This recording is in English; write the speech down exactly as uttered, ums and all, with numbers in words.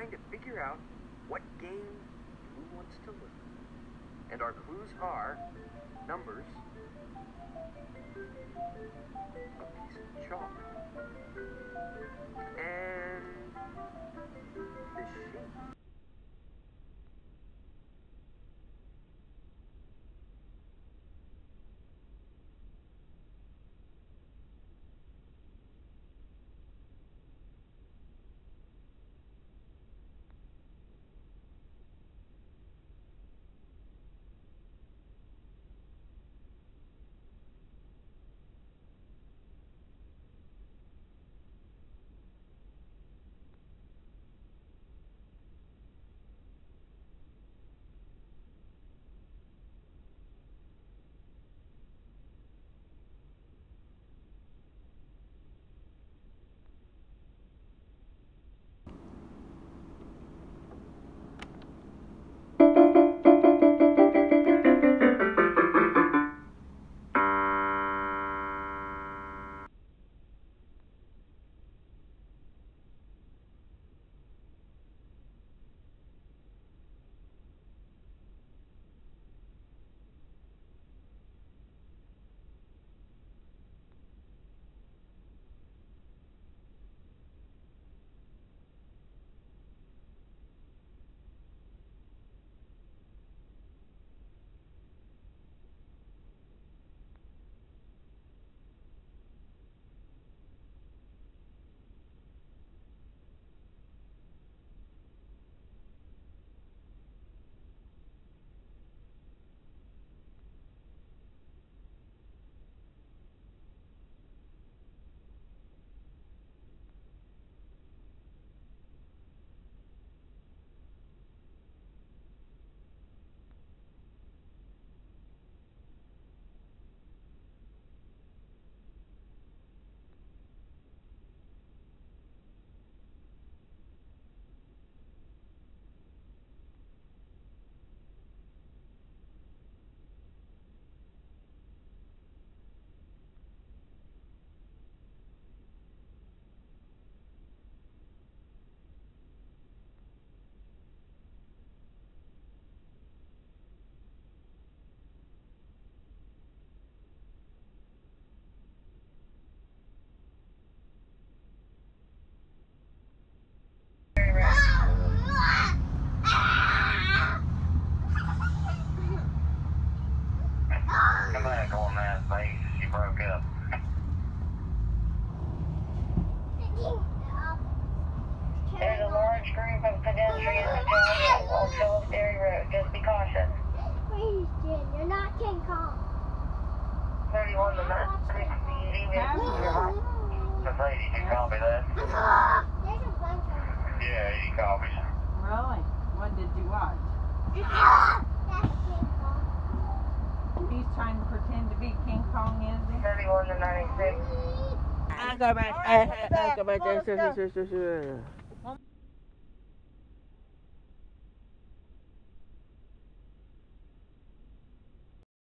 trying to figure out what game Blue wants to learn. And our clues are numbers, a piece of chalk, and this shape. There's a large group of pedestrians jogging on Phillips Dairy Road. Just be cautious. Please, Jen, you're not King Kong. thirty-one to ninety-six, easy with That's eighty, you copy that? There's a bunch of them. Yeah, eighty copies. Really? What did you watch? That's King Kong. He's trying to pretend to be King Kong, is he? thirty-one to ninety-six. I go back. I go back.